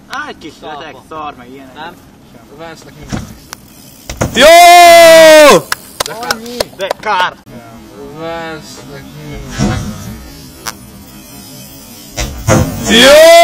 Á, egy kis retek, szar, meg ilyenek. Nem? Vesznek mindent. Jó! De kár! Vesznek mindent. Jó!